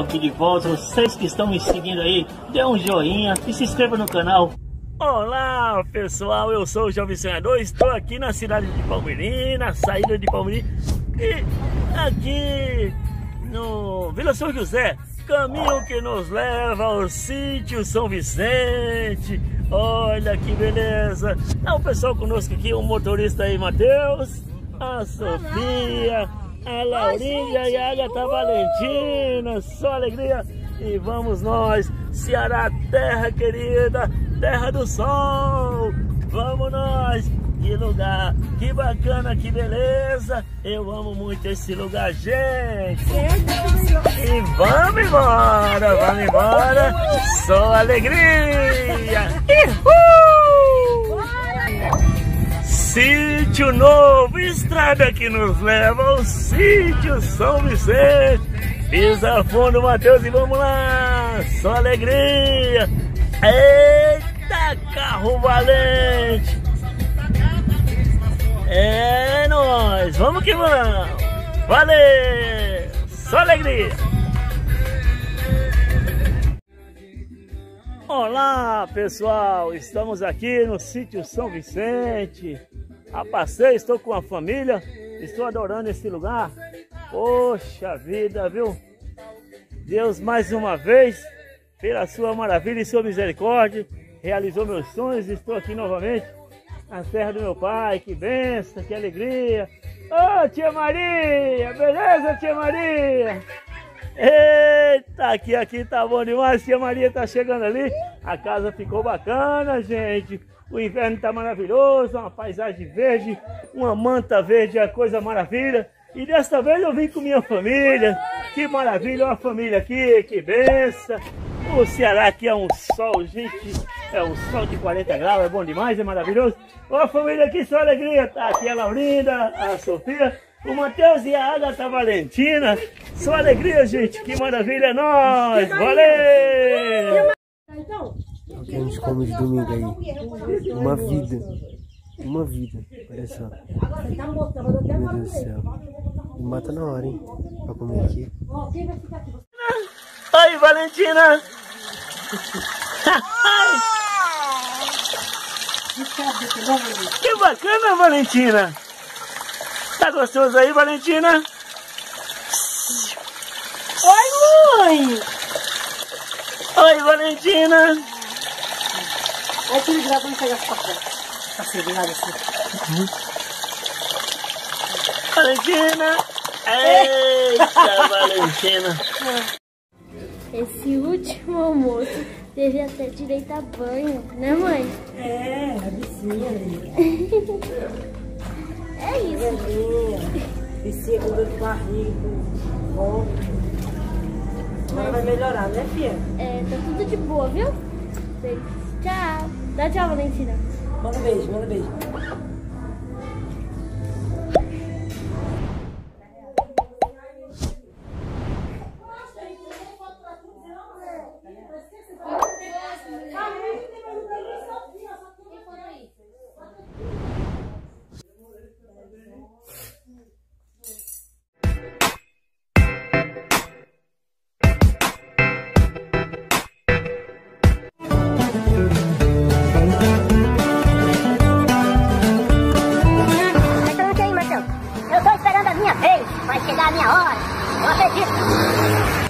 aqui de volta. Vocês que estão me seguindo aí, dê um joinha e se inscreva no canal. Olá pessoal, eu sou o Jovem Sonhador, estou aqui na cidade de Palmirim, na saída de Palmirim, e aqui no Vila São José, caminho que nos leva ao sítio São Vicente. Olha que beleza! Tá o pessoal conosco aqui, o motorista aí, Matheus, a Sofia, a Laurinha e a Agatha Valentina, só alegria. E vamos nós, Ceará, terra querida, terra do sol, vamos nós, que lugar, que bacana, que beleza, eu amo muito esse lugar, gente. E vamos embora, só alegria. Uhul! Sítio novo, estrada que nos leva ao sítio São Vicente. Pisa fundo, Matheus, e vamos lá, só alegria. Eita, carro valente. É nóis, vamos que vamos. Valeu, só alegria. Olá pessoal, estamos aqui no sítio São Vicente. A passeio, estou com a família, estou adorando esse lugar. Poxa vida, viu? Deus mais uma vez, pela sua maravilha e sua misericórdia, realizou meus sonhos. Estou aqui novamente na terra do meu pai. Que bênção, que alegria. Ô tia Maria, beleza tia Maria? Eita, aqui tá bom demais. Tia Maria tá chegando ali. A casa ficou bacana, gente. O inverno tá maravilhoso, uma paisagem verde, uma manta verde, é coisa maravilha. E desta vez eu vim com minha família. Que maravilha, uma família aqui, que benção. O Ceará aqui é um sol, gente, é um sol de 40 graus, é bom demais, é maravilhoso. Ó, a família aqui, só alegria. Tá aqui a Laurinda, a Sofia, o Matheus e a Agatha Valentina. Só alegria, gente, que maravilha, é nóis, valeu! O que a gente come de domingo aí? Uma vida, olha só. Meu Deus do céu. Me mata na hora, hein, pra comer aqui. Oi, Valentina! Que bacana, Valentina! Tá gostoso aí, Valentina? Oi, mãe! Oi, Valentina! Olha que legal, vamos pegar essa porta. Tá segurado assim. Valentina! Eita, Valentina! Esse último almoço devia ter direito a banho, né, mãe? É, a vizinha ali. É isso. Vizinha com dor de barriga, com fome. Agora vai melhorar, né, filha? É, tá tudo de boa, viu? Tchau. Dá tchau, Valentina. Manda beijo, manda beijo. Eu tô esperando a minha vez, vai chegar a minha hora, eu acredito.